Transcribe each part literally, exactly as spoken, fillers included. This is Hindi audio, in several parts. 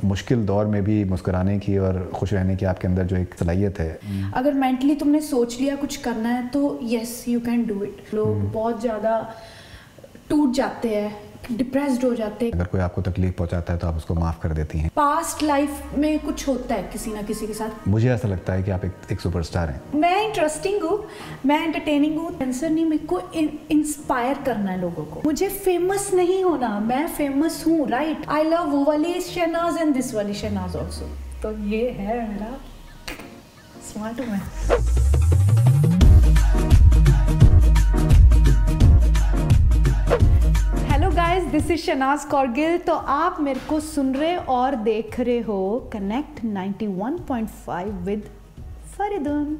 मुश्किल दौर में भी मुस्कुराने की और खुश रहने की आपके अंदर जो एक सलाहियत है। अगर मेंटली तुमने सोच लिया कुछ करना है तो yes you can do it. लोग बहुत ज़्यादा टूट जाते हैं, डिप्रेस्ड हो जाते हैं। अगर कोई आपको तकलीफ पहुंचाता है तो आप उसको माफ़ कर देती हैं। पास्ट लाइफ में कुछ होता है किसी ना किसी के साथ। मुझे ऐसा लगता है कि आप एक, एक सुपरस्टार हैं। मैं इंटरेस्टिंग हूँ, मैं एंटरटेनिंग हूँ। आंसर नहीं, मेरे को इंस्पायर करना है लोगों को। मुझे फेमस नहीं होना, मैं फेमस हूँ, राइट। आई लव वो वाली शहनाज एंड दिस वाली शहनाज ऑल्सो। तो ये है मेरा स्मार्ट हूँ मैं। Hello guys, this is Shehnaz Kaur Gill. तो आप मेरे को सुन रहे और देख रहे हो connect ninety one point five with Faridan.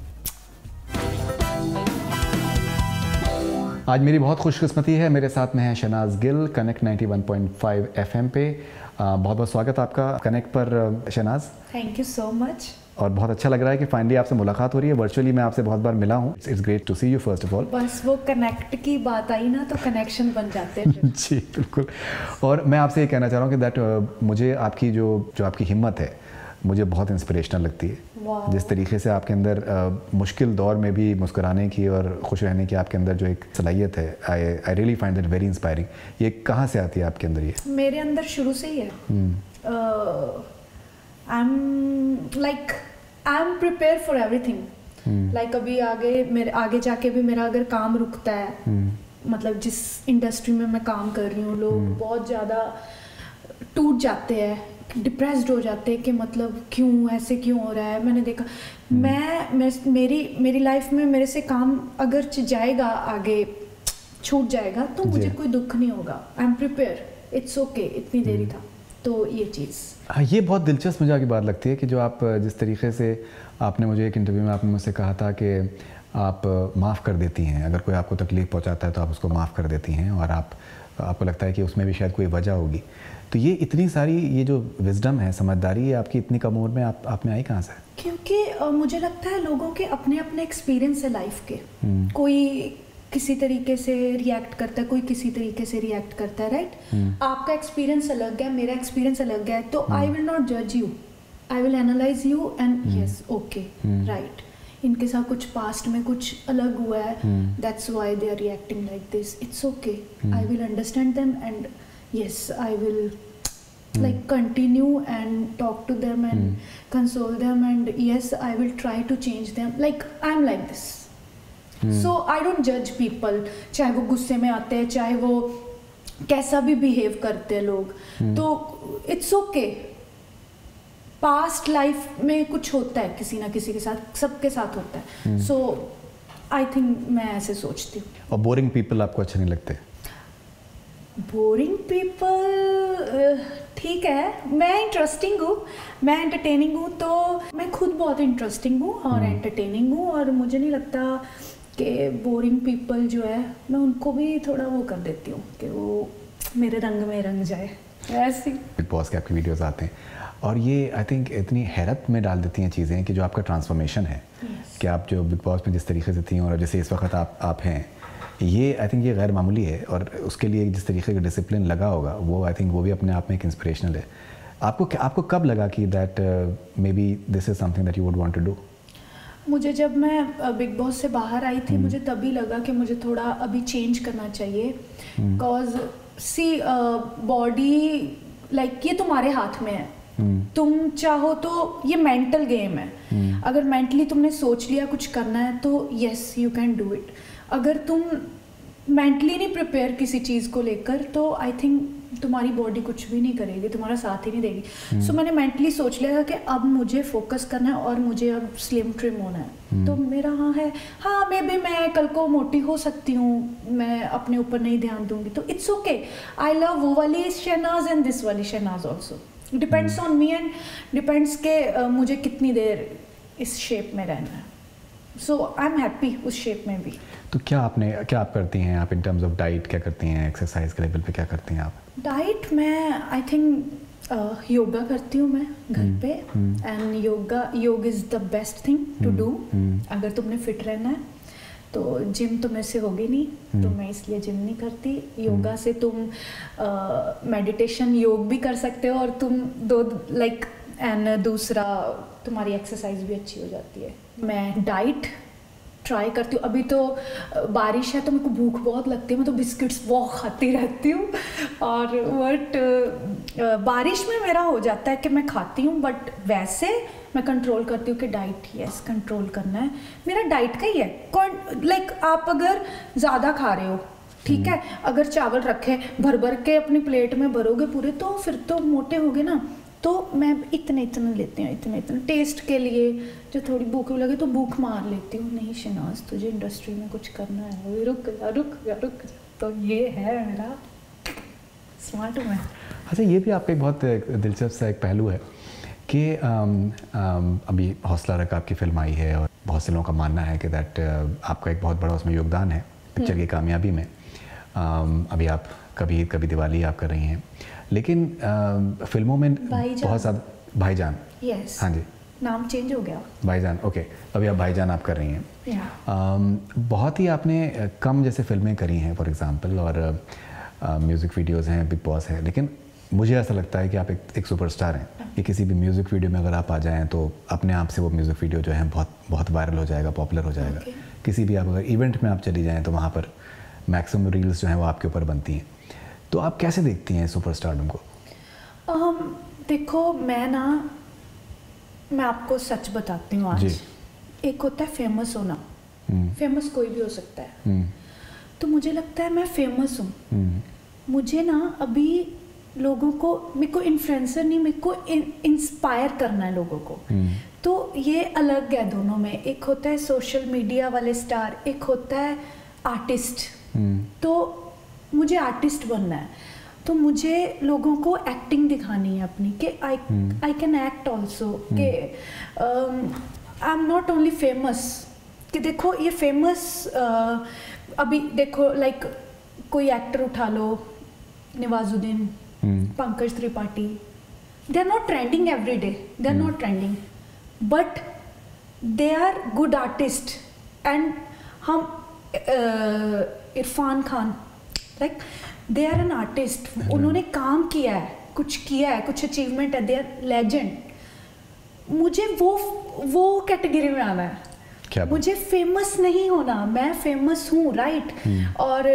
आज मेरी बहुत खुशकिस्मती है, मेरे साथ में है Shehnaaz Gill connect ninety one point five FM पे। बहुत बहुत स्वागत आपका कनेक्ट पर Shehnaaz. Thank you so much. और बहुत अच्छा लग रहा है कि फाइनली आपसे मुलाकात हो रही है। वर्चुअली मैं आपसे बहुत बार मिला हूँ। It's great to see you first of all. बस वो कनेक्ट की बात आई ना तो कनेक्शन बन जाते हैं। जी बिल्कुल। और मैं आपसे ये कहना चाह रहा हूँ कि दैट uh, मुझे आपकी जो जो आपकी हिम्मत है मुझे बहुत इंस्पिरेशनल लगती है। जिस तरीके से आपके अंदर uh, मुश्किल दौर में भी मुस्कुराने की और खुश रहने की आपके अंदर जो एक सलाहियत है, I I really find that very inspiring. ये कहाँ से आती है आपके अंदर? ये मेरे अंदर शुरू से ही है। I am like I am prepare for everything. Like अभी आगे मेरे आगे जाके भी मेरा अगर काम रुकता है, hmm. मतलब जिस इंडस्ट्री में मैं काम कर रही हूँ, लोग hmm. बहुत ज़्यादा टूट जाते हैं, डिप्रेस्ड हो जाते हैं कि मतलब क्यों ऐसे क्यों हो रहा है। मैंने देखा hmm. मैं, मैं मेरी मेरी लाइफ में मेरे से काम अगर जाएगा आगे, छूट जाएगा तो मुझे कोई दुख नहीं होगा। I am prepare, it's okay. इतनी देरी था तो ये चीज़। हाँ, ये बहुत दिलचस्प मुझे आपकी बात लगती है कि जो आप जिस तरीके से आपने मुझे एक इंटरव्यू में आपने मुझसे कहा था कि आप माफ़ कर देती हैं, अगर कोई आपको तकलीफ़ पहुंचाता है तो आप उसको माफ़ कर देती हैं, और आप आपको लगता है कि उसमें भी शायद कोई वजह होगी। तो ये इतनी सारी ये जो विजडम है, समझदारी है आपकी इतनी कम उम्र में, आप आप में आई कहाँ से? क्योंकि uh, मुझे लगता है लोगों के अपने अपने एक्सपीरियंस है लाइफ के। कोई किसी तरीके से रिएक्ट करता है, कोई किसी तरीके से रिएक्ट करता है, राइट। right? आपका एक्सपीरियंस अलग है, मेरा एक्सपीरियंस अलग है, तो आई विल नॉट जज you, I will analyse you and yes okay right, इनके साथ कुछ पास्ट में कुछ अलग हुआ है, that's why they are reacting like this. It's okay, I will understand them and yes I will like continue and talk to them and hmm. console them and yes I will try to change them. Like I'm like this. So I don't जज पीपल, चाहे वो गुस्से में आते हैं, चाहे वो कैसा भी बिहेव करते हैं लोग, hmm. तो इट्स ओके। पास्ट लाइफ में कुछ होता है किसी ना किसी के साथ, सबके साथ होता है। सो आई थिंक मैं ऐसे सोचती हूँ। और बोरिंग पीपल आपको अच्छे नहीं लगते? बोरिंग पीपल ठीक है, मैं इंटरेस्टिंग हूँ, मैं एंटरटेनिंग हूँ, तो मैं खुद बहुत इंटरेस्टिंग हूँ और एंटरटेनिंग हूँ, और मुझे नहीं लगता कि बोरिंग पीपल जो है मैं उनको भी थोड़ा वो कर देती हूँ कि वो मेरे रंग में रंग जाए ऐसी। बिग बॉस के आपके वीडियोस आते हैं और ये आई थिंक इतनी हैरत में डाल देती हैं चीज़ें कि जो आपका ट्रांसफॉर्मेशन है, yes. कि आप जो बिग बॉस में जिस तरीके से थी और जैसे इस वक्त आप आप हैं, ये आई थिंक ये गैर मामूली है, और उसके लिए जिस तरीके का डिसिप्लिन लगा होगा वो आई थिंक वो भी अपने आप में एक इंस्पिरेशनल है। आपको आपको कब लगा कि that may be this is something that you would want to do? मुझे जब मैं बिग बॉस से बाहर आई थी, मुझे तभी लगा कि मुझे थोड़ा अभी चेंज करना चाहिए, बिकॉज सी बॉडी लाइक ये तुम्हारे हाथ में है। hmm. तुम चाहो तो ये मेंटल गेम है। hmm. अगर मेंटली तुमने सोच लिया कुछ करना है तो yes you can do it. अगर तुम मेंटली नहीं प्रिपेयर किसी चीज़ को लेकर तो आई थिंक तुम्हारी बॉडी कुछ भी नहीं करेगी, तुम्हारा साथ ही नहीं देगी। So hmm. so, मैंने मेंटली सोच लिया था कि अब मुझे फोकस करना है और मुझे अब स्लिम ट्रिम होना है। hmm. तो मेरा हाँ है, हाँ मे बी मैं कल को मोटी हो सकती हूँ, मैं अपने ऊपर नहीं ध्यान दूंगी तो इट्स ओके। आई लव वो वाली शहनाज एंड दिस वाली Shehnaaz also. Depends on me and depends के uh, मुझे कितनी देर इस शेप में रहना है। सो आई एम हैप्पी उस शेप में भी। तो क्या आपने क्या आप करती हैं आप इन टर्म्स ऑफ डाइट, क्या करती हैं एक्सरसाइज के लेवल पे, क्या करती हैं आप? डाइट मैं आई थिंक योगा करती हूँ मैं घर पे, and yoga yog is the best thing to do अगर तुमने फिट रहना है तो जिम तो मेरे से होगी नहीं, तो मैं इसलिए जिम नहीं करती। योगा से तुम मेडिटेशन योग भी कर सकते हो, और तुम दो लाइक एंड दूसरा तुम्हारी एक्सरसाइज भी अच्छी हो जाती है। मैं डाइट ट्राई करती हूँ। अभी तो बारिश है तो मेरे को भूख बहुत लगती है, मैं तो बिस्किट्स बहुत खाती रहती हूँ। और बट बारिश में मेरा हो जाता है कि मैं खाती हूँ, बट वैसे मैं कंट्रोल करती हूँ कि डाइट यस कंट्रोल करना है। मेरा डाइट का ही है। कौन लाइक आप अगर ज़्यादा खा रहे हो, ठीक है, अगर चावल रखे भर भर के अपनी प्लेट में भरोगे पूरे, तो फिर तो मोटे होगे ना। तो मैं इतने इतने लेती हूँ, इतने इतने टेस्ट के लिए। जो थोड़ी भूख लगे तो भूख मार लेती हूँ। नहीं शहनाज, तुझे इंडस्ट्री में कुछ करना है, रुक जा रुक जा रुक जा। तो ये है मेरा स्मार्ट हूँ मैं। अच्छा, ये भी आपका एक बहुत दिलचस्प सा एक पहलू है कि आम, आम, अभी हौसला रख आपकी फिल्म आई है, और बहुत से लोगों का मानना है कि दैट आपका एक बहुत बड़ा उसमें योगदान है पिक्चर की कामयाबी में। आम, अभी आप कभी कभी दिवाली आप कर रही हैं, लेकिन आ, फिल्मों में बहुत ज़्यादा भाईजान, यस हाँ जी, नाम चेंज हो गया भाईजान, ओके, अभी आप भाईजान आप कर रही हैं। yeah. बहुत ही आपने कम जैसे फिल्में करी हैं फॉर एग्जांपल, और म्यूज़िक वीडियोस हैं, बिग बॉस है, लेकिन मुझे ऐसा लगता है कि आप एक, एक सुपरस्टार हैं कि किसी भी म्यूज़िक वीडियो में अगर आप आ जाएँ तो अपने आप से वो म्यूज़िक वीडियो जो है बहुत बहुत वायरल हो जाएगा, पॉपुलर हो जाएगा। okay. किसी भी आप अगर इवेंट में आप चली जाएँ तो वहाँ पर मैक्सिमम रील्स जो हैं वो आपके ऊपर बनती हैं। तो आप कैसे देखती हैं सुपरस्टारडम को? um, देखो मैं ना मैं आपको सच बताती हूँ आज। एक होता है फेमस होना, फेमस कोई भी हो सकता है। तो मुझे लगता है मैं फेमस हूँ। मुझे ना अभी लोगों को, मेरे को इन्फ्लुएंसर नहीं, मेरे को इंस्पायर करना है लोगों को। तो ये अलग है दोनों में। एक होता है सोशल मीडिया वाले स्टार, एक होता है आर्टिस्ट। तो मुझे आर्टिस्ट बनना है, तो मुझे लोगों को एक्टिंग दिखानी है अपनी, कि I I can act also, कि I am not only famous. कि देखो ये फेमस uh, अभी देखो लाइक कोई एक्टर उठा लो, Nawazuddin, Pankaj Tripathi, they are not trending every day, they are not trending, but they are good artist. And हम uh, Irrfan Khan, like they are an artist, उन्होंने काम किया है, कुछ किया है, कुछ अचीवमेंट है, दे आर लेजेंड। मुझे वो वो कैटेगरी में आना है। क्या मुझे फेमस नहीं होना, मैं फेमस हूँ, राइट। और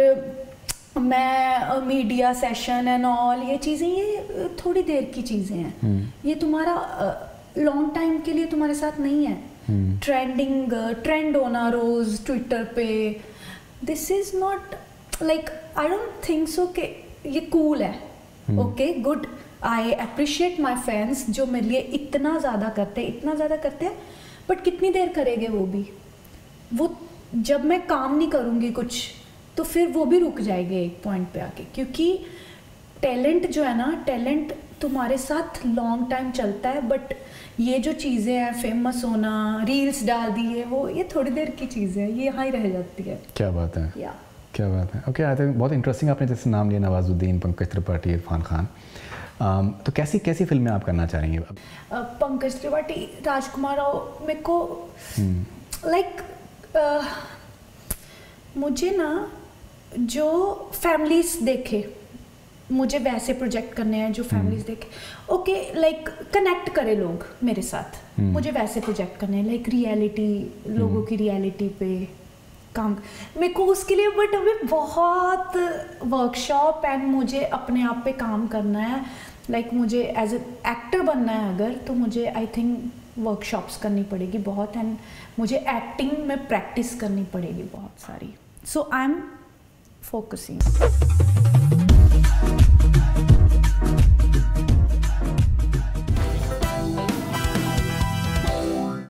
मैं मीडिया सेशन एंड ऑल ये चीज़ें, ये थोड़ी देर की चीज़ें हैं। ये तुम्हारा लॉन्ग टाइम के लिए तुम्हारे साथ नहीं है। ट्रेंडिंग ट्रेंड होना रोज ट्विटर पे, this is not like, I don't think so कि ये कूल है। Okay good, I appreciate my fans जो मेरे लिए इतना ज़्यादा करते हैं, इतना ज़्यादा करते हैं, बट कितनी देर करेंगे वो भी। वो जब मैं काम नहीं करूँगी कुछ, तो फिर वो भी रुक जाएंगे एक पॉइंट पे आके। क्योंकि टैलेंट जो है ना, टैलेंट तुम्हारे साथ लॉन्ग टाइम चलता है, बट ये जो चीज़ें हैं, फेमस होना, रील्स डाल दी है, वो ये थोड़ी देर की चीज़ है, ये यहाँ ही रह जाती है। क्या बात है, या क्या बात है। ओके, आई थिंक बहुत इंटरेस्टिंग आपने जैसे नाम लिया, नवाजुद्दीन, पंकज त्रिपाठी, इरफान खान। um, तो कैसी कैसी फिल्में आप करना चाहेंगे? uh, पंकज त्रिपाठी, राजकुमार राव, मेरे को लाइक like, uh, मुझे ना जो फैमिलीज देखे, मुझे वैसे प्रोजेक्ट करने हैं जो फैमिलीज देखे। ओके लाइक कनेक्ट करे लोग मेरे साथ, मुझे वैसे प्रोजेक्ट करने हैं, लाइक रियलिटी, लोगों की रियलिटी पे काम मेरे को उसके लिए, बट अभी बहुत वर्कशॉप एंड मुझे अपने आप पे काम करना है। लाइक like, मुझे एज ए एक्टर बनना है अगर, तो मुझे आई थिंक वर्कशॉप्स करनी पड़ेगी बहुत, एंड मुझे एक्टिंग में प्रैक्टिस करनी पड़ेगी बहुत सारी। So I am focusing.